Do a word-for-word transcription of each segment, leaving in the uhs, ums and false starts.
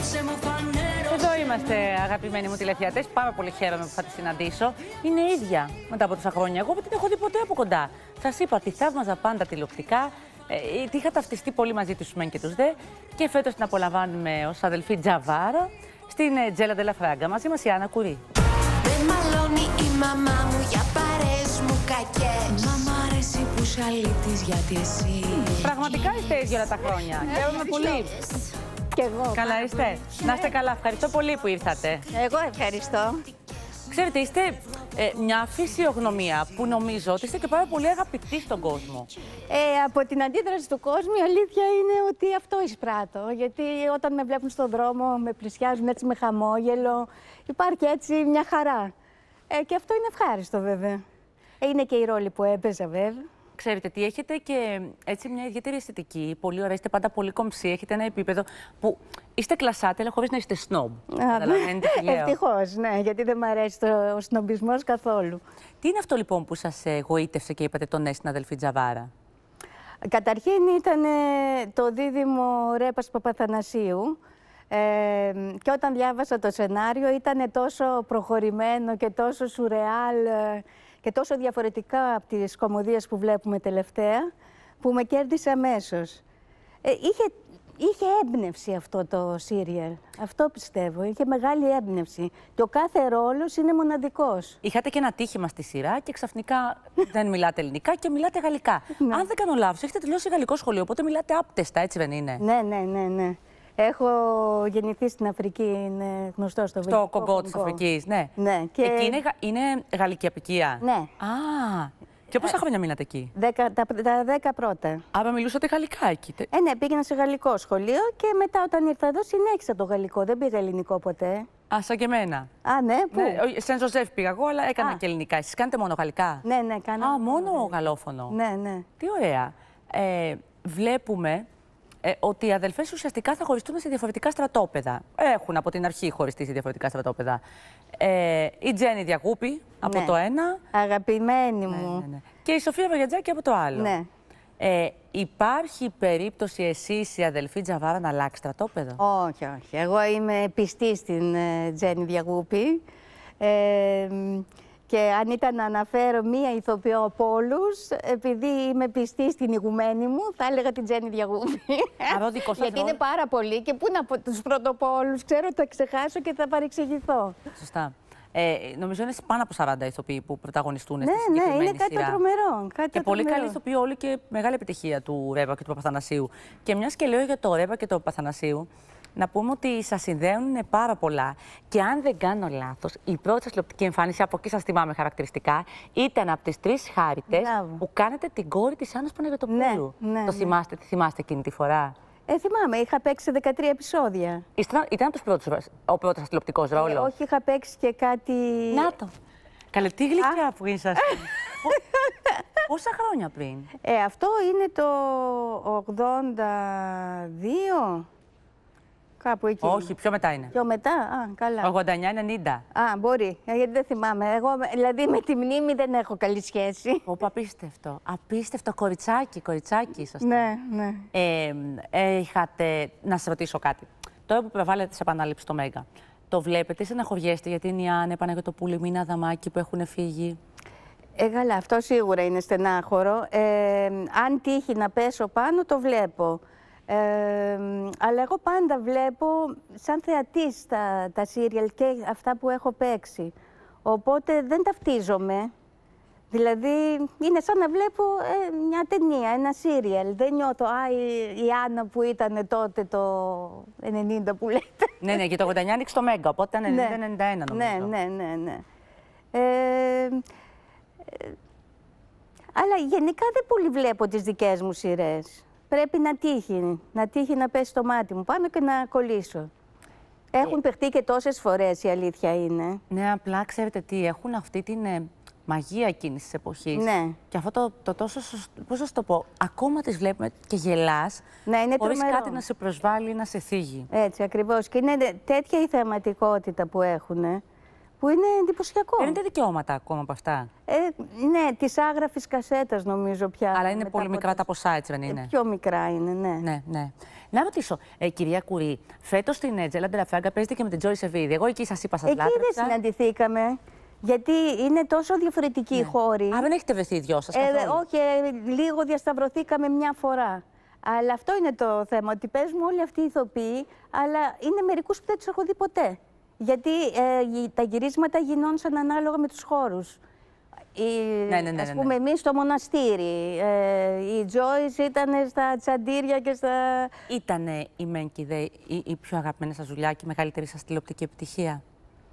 Εδώ είμαστε, αγαπημένοι μου τηλεθεατές. Πάρα πολύ χαίρομαι που θα τη συναντήσω. Είναι ίδια μετά από τόσα χρόνια. Εγώ δεν την έχω δει ποτέ από κοντά. Σας είπα, τη θαύμαζα πάντα τηλεοπτικά. Ε, τη είχα ταυτιστεί πολύ μαζί τους μεν και τους δε. Και φέτος την απολαμβάνουμε ως αδελφή Τζαβάρα στην Τζέλα Ντελα Φράγκα. Μαζί μας η Άννα Κουρί. Δεν μαλώνει η μαμά μου για παρέες μου κακές. Μα μ' αρέσει που σ' αλήτης γιατί εσύ. Πραγματικά είστε ίδιοι όλα τα χρόνια. Χαίρομαι πολύ. Και εγώ. Καλά είστε. Να είστε καλά. Ευχαριστώ πολύ που ήρθατε. Εγώ ευχαριστώ. Ξέρετε, είστε ε, μια φυσιογνωμία που νομίζω ότι είστε και πάρα πολύ αγαπητοί στον κόσμο. Ε, από την αντίδραση του κόσμου, η αλήθεια είναι ότι αυτό εισπράττω. Γιατί όταν με βλέπουν στον δρόμο, με πλησιάζουν έτσι με χαμόγελο, υπάρχει έτσι μια χαρά. Ε, και αυτό είναι ευχάριστο βέβαια. Ε, είναι και η ρόλη που έπαιζα βέβαια. Ξέρετε τι, έχετε και έτσι μια ιδιαίτερη αισθητική. Πολύ ωραία, είστε πάντα πολύ κομψοί. Έχετε ένα επίπεδο που είστε κλασάτε, αλλά χωρίς να είστε σνόμπ. Καταλαβαίνετε τι λέω. Ευτυχώς, ναι, γιατί δεν μου αρέσει το, ο σνομπισμός καθόλου. Τι είναι αυτό λοιπόν που σας εγωίτευσε και είπατε το ναι στην αδελφή Τζαβάρα? Καταρχήν ήταν το δίδυμο Ρέπας Παπαθανασίου. Ε, και όταν διάβασα το σενάριο ήταν τόσο προχωρημένο και τόσο σουρεάλ και τόσο διαφορετικά από τις κωμωδίες που βλέπουμε τελευταία, που με κέρδισε αμέσως. Ε, είχε, είχε έμπνευση αυτό το σύριαλ, αυτό πιστεύω, είχε μεγάλη έμπνευση. Και ο κάθε ρόλος είναι μοναδικός. Είχατε και ένα τύχημα στη σειρά και ξαφνικά δεν μιλάτε ελληνικά και μιλάτε γαλλικά. Ναι. Αν δεν κάνω λάθος, έχετε τελειώσει γαλλικό σχολείο, οπότε μιλάτε άπτεστα, έτσι δεν είναι? Ναι, ναι, ναι, ναι. Έχω γεννηθεί στην Αφρική, είναι γνωστό στο Στο Κογκό της Αφρικής, ναι. Ναι. Και... Εκεί είναι, είναι γαλλική απικία. Ναι. Α, και πόσα χρόνια μείνατε εκεί? Δέκα, τα, τα δέκα πρώτα. Άρα μιλούσατε γαλλικά εκεί? Ε, ναι, πήγαινα σε γαλλικό σχολείο και μετά όταν ήρθα εδώ συνέχισα το γαλλικό. Δεν πήγα ελληνικό ποτέ. Α, σαν και εμένα. Α, ναι, πού? Ναι, Σεν Ζωζέφ πήγα εγώ, αλλά έκανα Α. και ελληνικά. Εσείς κάνετε μόνο γαλλικά? Ναι, ναι, κάνω. Α, μόνο γαλλόφωνο. Ναι, ναι. Τι ωραία. Ε, βλέπουμε ε, ότι οι αδελφές ουσιαστικά θα χωριστούν σε διαφορετικά στρατόπεδα. Έχουν από την αρχή χωριστεί σε διαφορετικά στρατόπεδα. Ε, η Τζέννη Διακούπη από Ναι. το ένα. Αγαπημένη Ναι, μου. ναι, ναι. Και η Σοφία Βαγιατζάκη από το άλλο. Ναι. Ε, υπάρχει περίπτωση εσείς η αδελφή Τζαβάρα να αλλάξει στρατόπεδο? Όχι, όχι. Εγώ είμαι πιστή στην ε, Τζέννη Διακούπη. Ε, και αν ήταν να αναφέρω μία ηθοποιό από όλους, επειδή είμαι πιστή στην ηγουμένη μου, θα έλεγα την Τζέννη Διακούπη. Άρα ο δικός σας Γιατί ρόλος- είναι πάρα πολύ και πού να πω τους πρωτοπόλους, ξέρω ότι θα ξεχάσω και θα παρεξηγηθώ. Σωστά. Ε, νομίζω είναι πάνω από σαράντα ηθοποιοί που πρωταγωνιστούν Ναι, στη ναι, συγκεκριμένη είναι κάτι σειρά. τρομερό. Κάτι Και πολύ τρομερό. καλή ηθοποιοί όλοι και μεγάλη επιτυχία του Ρέπα και του Παπαθανασίου. Και μιας και λέω για το Ρέπα και το Παπαθανασίου, να πούμε ότι σας συνδέουν πάρα πολλά. Και αν δεν κάνω λάθος, η πρώτη σας τηλεοπτική εμφάνιση, από εκεί σας θυμάμαι χαρακτηριστικά, ήταν από τις τρεις Χάριτες Μπράβο. που κάνετε την κόρη της Άννας Παναγιωτοπούλου. Ναι, ναι, Το ναι. θυμάστε, τη θυμάστε εκείνη τη φορά? Ε, θυμάμαι, είχα παίξει δεκατρία επεισόδια. Ήταν, ήταν από τους πρώτους, ο πρώτος σας τηλεοπτικός Ε, ρόλος? όχι, είχα παίξει και κάτι. Να το. Καλέ, τι γλυκιά που είσαστε. Πο- Πόσα χρόνια πριν? Ε, αυτό είναι το ογδόντα δύο. Κάπου εκεί. Όχι, πιο μετά είναι. Πιο μετά, α, καλά. ογδόντα εννιά ενενήντα. Α, μπορεί, ε, γιατί δεν θυμάμαι. Εγώ, δηλαδή, με τη μνήμη δεν έχω καλή σχέση. Πω, απίστευτο. Απίστευτο κοριτσάκι, κοριτσάκι, σωστά. Ναι, ναι. Ε, ε, είχατε... Να σας ρωτήσω κάτι. Τώρα που προβάλλετε σε επανάληψη το Μέγκα, το βλέπετε, στεναχωριέστε γιατί είναι η Άννα, η Παναγιωτοπούλου, η Μίνα Αδαμάκη που έχουν φύγει? Ε, καλά, αυτό σίγουρα είναι στενάχωρο. Ε, αν τύχει να πέσω πάνω, το βλέπω. Ε, αλλά εγώ πάντα βλέπω σαν θεατής τα, τα σύριαλ και αυτά που έχω παίξει. Οπότε δεν ταυτίζομαι. Δηλαδή, είναι σαν να βλέπω ε, μια ταινία, ένα σύριαλ. Δεν νιώθω, α, η, η Άννα που ήταν τότε το ενενήντα που λέτε. Ναι, ναι, και το ογδόντα εννιά άνοιξε το Μέγκα, οπότε ήταν ενενήντα ενενήντα ένα νομίζω. Ναι, ναι, ναι, ναι. Ε, ε, αλλά γενικά δεν πολύ βλέπω τις δικές μου σειρές. Πρέπει να τύχει, να τύχει να πέσει το μάτι μου πάνω και να κολλήσω. Έχουν παιχτεί και τόσες φορές, η αλήθεια είναι. Ναι, απλά ξέρετε τι, έχουν αυτή την ε, μαγεία εκείνης της εποχής. Ναι. Και αυτό το, το τόσο σωστό, πώς θα σου το πω, ακόμα τις βλέπουμε και γελάς, Ναι, είναι χωρίς τρομερό. κάτι να σε προσβάλλει ή να σε θίγει. Έτσι, ακριβώς. Και είναι τέτοια η θεαματικότητα που έχουν, που είναι εντυπωσιακό. Παίρνετε δικαιώματα ακόμα από αυτά? Ε, ναι, της άγραφης κασέτας νομίζω πια. Αλλά είναι πολύ μικρά τα ποσά, έτσι δεν είναι? Ε, πιο μικρά είναι, ναι. Ναι, ναι. Να ρωτήσω, ε, κυρία Κουρί, φέτος στην ε, Τζέλα Ντελαφράγκα παίζετε και με την Τζόι Σεβίδη. Εγώ εκεί σας είπα, σας λάτρεψα. Εκεί δεν συναντηθήκαμε. Γιατί είναι τόσο διαφορετικοί οι Ναι. χώροι. Α, δεν έχετε βρεθεί οι δυο σας Ε, καθόλου? όχι, ε, λίγο διασταυρωθήκαμε μια φορά. Αλλά αυτό είναι το θέμα, ότι παίζουμε όλοι αυτοί οι ηθοποιοί, αλλά είναι μερικούς που δεν τους έχω δει ποτέ. Γιατί ε, τα γυρίσματα γινόντουσαν ανάλογα με τους χώρους. Η, Ναι, ναι, ναι, ας ναι, πούμε, ναι. εμείς στο μοναστήρι, ε, η Τζόις ήταν στα τσαντήρια και στα... Ήτανε η Μένκηδε η, η πιο αγαπημένη σας δουλειά και η μεγαλύτερη σας τηλεοπτική επιτυχία?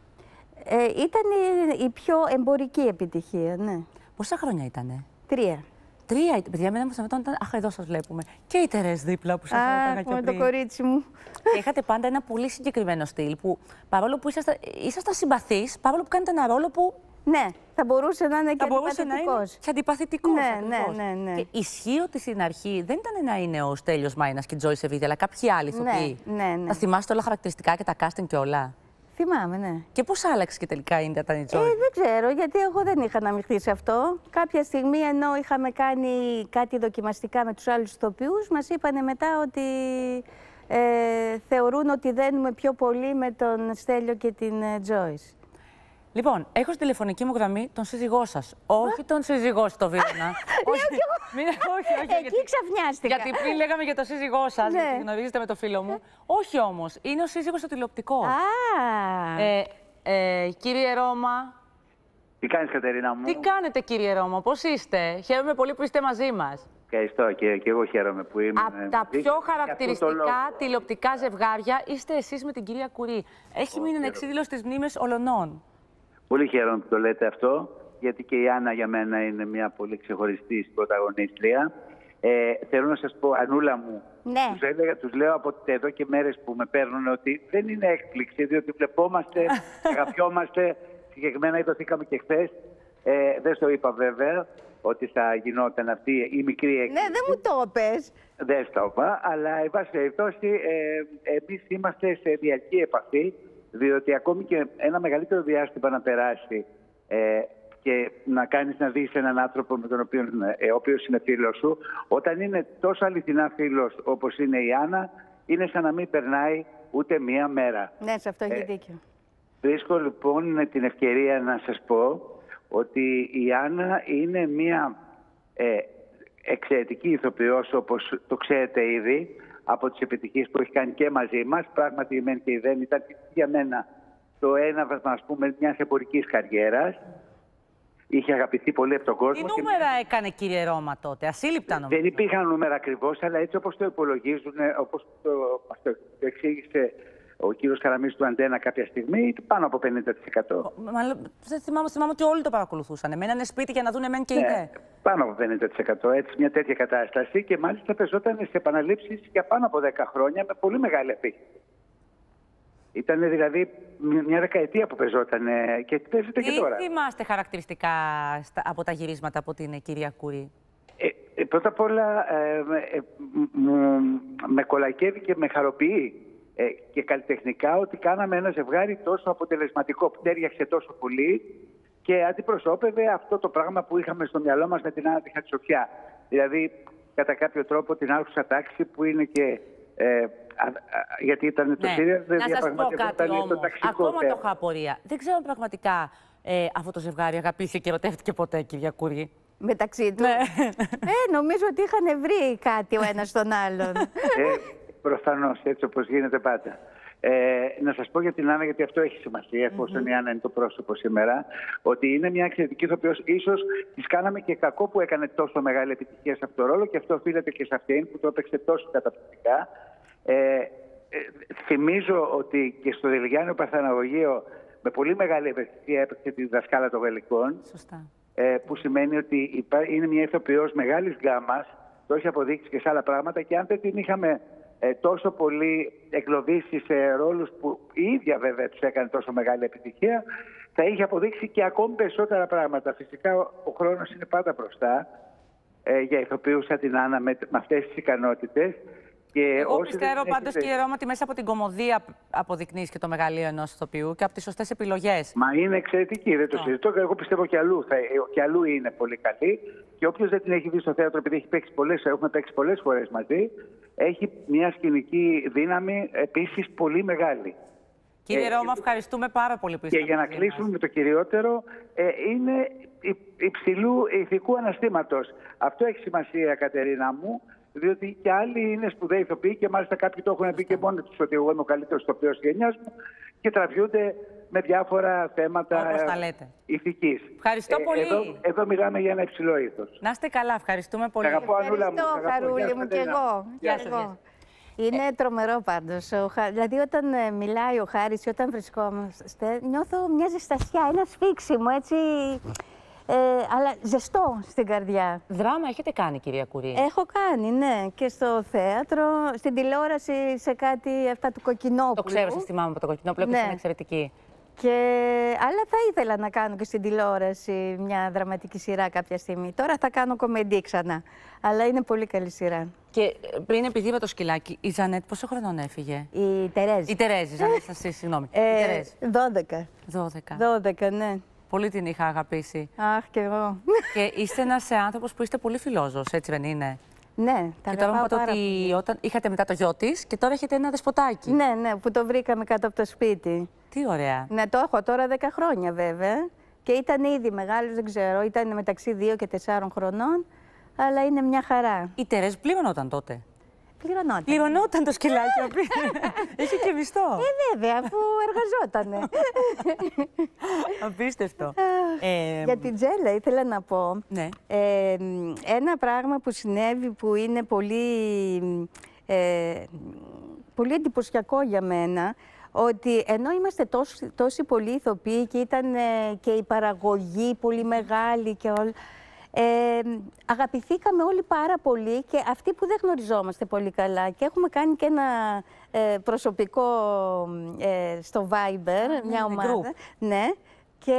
Ε, ήταν η, η πιο εμπορική επιτυχία, ναι. Πόσα χρόνια ήτανε? Τρία. Τρία, παιδιά, εμένα μου ήταν. Αχ, εδώ σας βλέπουμε. Και η Τερές δίπλα που σας έλεγα και με το πριν. κορίτσι μου. Και είχατε πάντα ένα πολύ συγκεκριμένο στυλ που παρόλο που ήσασταν, ήσασταν συμπαθείς, παρόλο που κάνετε ένα ρόλο που. Ναι, θα μπορούσε να είναι και Θα μπορούσε να είναι αντιπαθητικός. και αντιπαθητικός. Ναι, ακριβώς. ναι, ναι, ναι. Και ισχύει ότι στην αρχή δεν ήταν να είναι ο Στέλιος Μάινας και η Τζόι Σεβίδη, αλλά κάποιοι άλλοι ηθοποιοί. Ναι, ναι, ναι. Θα θυμάστε όλα χαρακτηριστικά και τα casting και όλα. Θυμάμαι, ναι. Και πώς άλλαξε και τελικά είναι ήταν η Ε, Τζόι? δεν ξέρω, γιατί εγώ δεν είχα αναμειχθεί σε αυτό. Κάποια στιγμή, ενώ είχαμε κάνει κάτι δοκιμαστικά με τους άλλους ηθοποιούς, μας είπανε μετά ότι ε, θεωρούν ότι δένουμε πιο πολύ με τον Στέλιο και την ε, Τζόις. Λοιπόν, έχω στη τηλεφωνική μου γραμμή τον σύζυγό σας. Όχι τον σύζυγό στο Βίρονα. όχι, μην, όχι, όχι, Εκεί γιατί, ξαφνιάστηκα. γιατί πριν λέγαμε για τον σύζυγό σας, Ναι. γιατί γνωρίζετε με το φίλο μου. Όχι όμως, είναι ο σύζυγος στο τηλεοπτικό. Α, Ε, ε, κύριε Ρώμα, Τι κάνεις, Κατερίνα μου? τι κάνετε κύριε Ρώμα, πώς είστε? Χαίρομαι πολύ που είστε μαζί μας. Ευχαριστώ και, και εγώ χαίρομαι που είμαι. Από τα μαζί πιο σας. Για αυτό το λόγο. χαρακτηριστικά τηλεοπτικά ζευγάρια είστε εσείς με την κυρία Κουρί. Έχει μείνει ένα εξίδηλο στις μνήμες ολονών. Πολύ χαίρομαι που το λέτε αυτό, γιατί και η Άννα για μένα είναι μια πολύ ξεχωριστή πρωταγωνίστρια. Ε, θέλω να σας πω, Ανούλα μου, ναι. τους, έλεγα, τους λέω από εδώ και μέρες που με παίρνουν ότι δεν είναι έκπληξη, διότι βλεπόμαστε, αγαπιόμαστε, συγκεκριμένα ειδωθήκαμε και χθες. Ε, δεν στο είπα βέβαια ότι θα γινόταν αυτή η μικρή έκπληξη. Ναι, δεν μου το πες. Δεν στο είπα, αλλά εν πάση περιπτώσει ε, εμείς είμαστε σε διαρκή επαφή, διότι ακόμη και ένα μεγαλύτερο διάστημα να περάσει ε, και να κάνεις να δεις έναν άνθρωπο με τον οποίο, ε, ο οποίος είναι φίλος σου, όταν είναι τόσο αληθινά φίλος όπως είναι η Άννα, είναι σαν να μην περνάει ούτε μία μέρα. Ναι, σε αυτό έχει Ε, δίκιο. Βρίσκω λοιπόν την ευκαιρία να σας πω ότι η Άννα είναι μία ε, εξαιρετική ηθοποιός, όπως το ξέρετε ήδη, από τις επιτυχίες που έχει κάνει και μαζί μας. Πράγματι η Μεν και η Δεν ήταν για μένα το έναβασμα, ας πούμε, μιας εμπορικής καριέρας. Είχε αγαπηθεί πολύ από τον Τι κόσμο. νούμερα έκανε κύριε Ρώμα τότε, ασύλληπτα νομίζω. Δεν υπήρχαν νούμερα ακριβώς, αλλά έτσι όπως το υπολογίζουν, όπως το, μας το εξήγησε ο κύριος Καραμής του Αντένα κάποια στιγμή, πάνω από πενήντα τοις εκατό. Μάλλον, δεν θυμάμαι, θυμάμαι ότι όλοι το παρακολουθούσαν. Μένανε σπίτι για να δουν εμένα και η Ναι, Δε. πάνω από πενήντα τοις εκατό, έτσι, μια τέτοια κατάσταση, και μάλιστα παίζονταν σε επαναλήψεις για πάνω από δέκα χρόνια με πολύ μεγάλη επίθεση. Ήταν δηλαδή μια δεκαετία που παίζονταν και παίζεται και τώρα. Τι θυμάστε χαρακτηριστικά στα, από τα γυρίσματα από την ε, κυρία Κουρί? Ε, ε, πρώτα απ' όλα ε, ε, μου, με κολακεύει και με χαροποιεί ε, και καλλιτεχνικά ότι κάναμε ένα ζευγάρι τόσο αποτελεσματικό, που τέριαξε τόσο πολύ και αντιπροσώπευε αυτό το πράγμα που είχαμε στο μυαλό μας με την Άννα τη Χατσοφιά. Δηλαδή, κατά κάποιο τρόπο, την άρχουσα τάξη που είναι και... Ε, α, α, γιατί ήταν το Ναι. Σύριας, δεν Να σας πω κάτι διαπραγματευόταν όμως. το ταξικό Ακόμα το θέμα. έχω απορία. Δεν ξέρω αν πραγματικά ε, αυτό το ζευγάρι αγαπήθηκε και ερωτεύτηκε ποτέ, κυρία Κουρί. Μεταξύ του. Ναι. Ε, νομίζω ότι είχαν βρει κάτι ο ένας τον άλλον. Ε, προφανώς, έτσι όπως γίνεται πάντα. Ε, να σας πω για την Άννα, γιατί αυτό έχει σημασία, εφόσον η Άννα είναι το πρόσωπο σήμερα, ότι είναι μια εξαιρετική ηθοποιός. Ίσως της κάναμε και κακό που έκανε τόσο μεγάλη επιτυχία σε αυτό το ρόλο, και αυτό οφείλεται και σε αυτήν που το έπαιξε τόσο καταπληκτικά. Ε, ε, θυμίζω ότι και στο Δελγιάννιο Παρθεναγωγείο με πολύ μεγάλη ευαισθησία έπαιξε τη δασκάλα των Γαλλικών. Σωστά. Ε, που σημαίνει ότι είναι μια ηθοποιός μεγάλης γκάμας, το έχει αποδείξει και σε άλλα πράγματα, και αν δεν την είχαμε ε, τόσο πολύ εκλοβήσει σε ρόλους που η ίδια βέβαια τους έκανε τόσο μεγάλη επιτυχία, θα είχε αποδείξει και ακόμη περισσότερα πράγματα. Φυσικά ο, ο χρόνος είναι πάντα μπροστά ε, για ηθοποιούς σαν την Άννα με, με αυτές τις ικανότητες, Και Εγώ όσοι πιστεύω δεν πάντως, έχετε- κύριε Ρώμα, ότι μέσα από την κωμωδία αποδεικνύεις και το μεγαλείο ενός ηθοποιού και από τις σωστές επιλογές. Μα είναι εξαιρετική, δεν το Oh. συζητώ. Και εγώ πιστεύω κι αλλού, θα, κι αλλού είναι πολύ καλή. Και όποιος δεν την έχει δει στο θέατρο, επειδή έχει παίξει πολλές, έχουμε παίξει πολλές φορές μαζί, έχει μια σκηνική δύναμη επίσης πολύ μεγάλη. Κύριε Ε, Ρώμα, ευχαριστούμε πάρα πολύ που είστε Και για να μαζί μας. κλείσουμε με το κυριότερο, ε, είναι υ- υψηλού ηθικού αναστήματος. Αυτό έχει σημασία, Κατερίνα μου, διότι και άλλοι είναι σπουδαίοι ηθοποιοί και μάλιστα κάποιοι το έχουν πει και μόνοι τους ότι εγώ είμαι ο καλύτερος ηθοποιός της γενιάς μου και τραβιούνται με διάφορα θέματα Όπως τα ε, λέτε. ηθικής. Ευχαριστώ πολύ. Εδώ, εδώ μιλάμε για ένα υψηλό ήθος. Να είστε καλά, ευχαριστούμε πολύ. Αγαπώ, Ανούλα μου. Ευχαριστώ, Αγαπώ. Γεια Χαρούλη σου, μου, και Κατερίνα. εγώ. Γεια Και σας, εγώ. γεια Είναι τρομερό πάντως. Ο Χα- Δηλαδή όταν ε, μιλάει ο Χάρης ή όταν βρισκόμαστε, νιώθω μια ζεστασιά, ένα σφίξιμο, έτσι, ε, αλλά ζεστό στην καρδιά. Δράμα έχετε κάνει, κυρία Κουρί. Έχω κάνει, ναι, και στο θέατρο, στην τηλεόραση, σε κάτι αυτά του Κοκκινόπουλου. Το ξέρω, σας θυμάμαι από το Κοκκινόπουλο και Ναι. είναι εξαιρετική. Και... Αλλά θα ήθελα να κάνω και στην τηλεόραση μια δραματική σειρά κάποια στιγμή. Τώρα θα κάνω κομμεντή ξανά. Αλλά είναι πολύ καλή σειρά. Και ε, πριν, επειδή είπα το σκυλάκι, η Ζανέτ πόσο χρονών έφυγε? Η Τερέζη. Η Τερέζη, η Ζανέτ, σας συγγνώμη. η Ε, Τερέζη. δώδεκα. δώδεκα. δώδεκα, ναι. Πολύ την είχα αγαπήσει. Αχ, κι εγώ. Και είστε ένας άνθρωπος που είστε πολύ φιλόζωος, έτσι δεν είναι? Ναι, τα Και τώρα μου αγαπάω είπατε πάρα ότι πολύ. όταν είχατε μετά το γιο της και τώρα έχετε ένα δεσποτάκι. Ναι, ναι, που το βρήκαμε κάτω από το σπίτι. Τι ωραία. Ναι, το έχω τώρα δέκα χρόνια βέβαια. Και ήταν ήδη μεγάλος, δεν ξέρω, ήταν μεταξύ δύο και τεσσάρων χρονών. Αλλά είναι μια χαρά. Η Τερέζη πληρωνόταν τότε. Πληρωνόταν. Πληρωνόταν το σκυλάκι. Είχε και μισθό. Ε, βέβαια, αφού εργαζότανε. Απίστευτο. Ε, Για την Τζέλα ήθελα να πω Ναι. ε, ένα πράγμα που συνέβη που είναι πολύ, ε, πολύ εντυπωσιακό για μένα, ότι ενώ είμαστε τόσοι, τόσοι πολλοί ηθοποιοί και ήταν ε, και η παραγωγή πολύ μεγάλη και όλα, ε, αγαπηθήκαμε όλοι πάρα πολύ και αυτοί που δεν γνωριζόμαστε πολύ καλά και έχουμε κάνει και ένα ε, προσωπικό ε, στο Viber, μια ναι, ομάδα. group. Ναι, και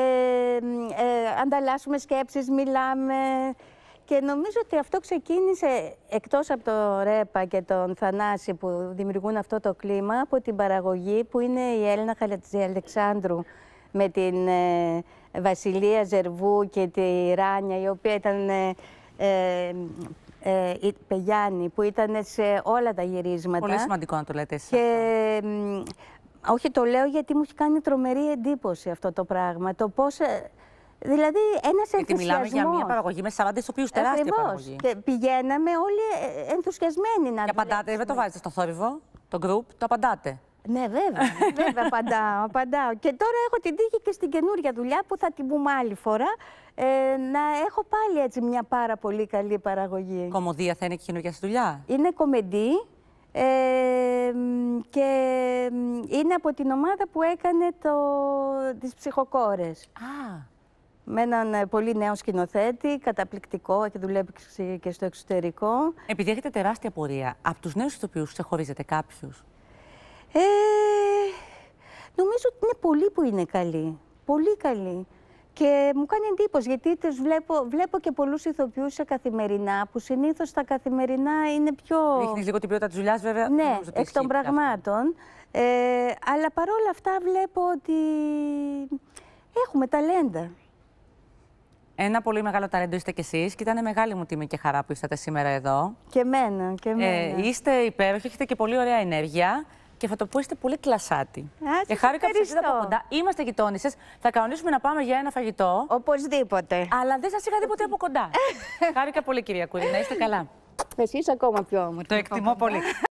ε, ανταλλάσσουμε σκέψεις, μιλάμε και νομίζω ότι αυτό ξεκίνησε εκτός από το Ρέπα και τον Θανάση που δημιουργούν αυτό το κλίμα, από την παραγωγή που είναι η Έλληνα Χατζιαλεξάνδρου με την ε, Βασιλεία Ζερβού και τη Ράνια, η οποία ήταν ε, ε, ε, η Πεγιάννη, που ήταν σε όλα τα γυρίσματα. Πολύ σημαντικό να το λέτε εσείς. Και μ, όχι, το λέω γιατί μου έχει κάνει τρομερή εντύπωση αυτό το πράγμα. Το πώς, ε, δηλαδή ένας Γιατί μιλάμε για μια ενθουσιασμός. παραγωγή με σαράντα ηθοποιούς, τεράστια Ακριβώς. παραγωγή. Και πηγαίναμε όλοι ε, ενθουσιασμένοι να Και απαντάτε, δουλέψουμε. δεν το βάζετε στο θόρυβο, το group, το απαντάτε. Ναι, βέβαια. Βέβαια, απαντάω, απαντάω. Και τώρα έχω την τύχη και στην καινούρια δουλειά που θα την πούμε άλλη φορά, ε, να έχω πάλι έτσι μια πάρα πολύ καλή παραγωγή. Κωμωδία θα είναι και καινούργια στη δουλειά. Είναι κομεντή ε, μ, και μ, είναι από την ομάδα που έκανε το, τις Ψυχοκόρες. Α, Με έναν ε, πολύ νέο σκηνοθέτη, καταπληκτικό, έχει δουλέψει και στο εξωτερικό. επειδή έχετε τεράστια πορεία, από τους νέους ηθοποιούς ξεχωρίζετε κάποιους? Ε, νομίζω ότι είναι πολλοί που είναι καλοί. Πολύ καλοί. Και μου κάνει εντύπωση, γιατί τους βλέπω, βλέπω και πολλούς ηθοποιούς σε καθημερινά, που συνήθως τα καθημερινά είναι πιο... Ρίχνεις λίγο την ποιότητα της δουλειάς, βέβαια. δεν Ναι, νομίζω ότι εκ ισχύει των πια αυτό. πραγμάτων. Ε, αλλά παρόλα αυτά βλέπω ότι έχουμε ταλέντα. Ένα πολύ μεγάλο ταλέντο είστε κι εσείς και ήταν μεγάλη μου τιμή και χαρά που ήσατε σήμερα εδώ. Και εμένα, και εμένα. Ε, είστε υπέροχοι, έχετε και πολύ ωραία ενέργεια και θα το πω, είστε πολύ κλασάτη. Α, Και σας χάρηκα που σας είδα από ευχαριστώ. κοντά. Είμαστε γειτόνισσες. Θα κανονίσουμε να πάμε για ένα φαγητό. Οπωσδήποτε. Αλλά δεν σας είχα δει ποτέ από κοντά. Χάρηκα πολύ, κυρία Κουρί. Να είστε καλά. Εσείς ακόμα πιο όμορφοι. Το εκτιμώ πολύ.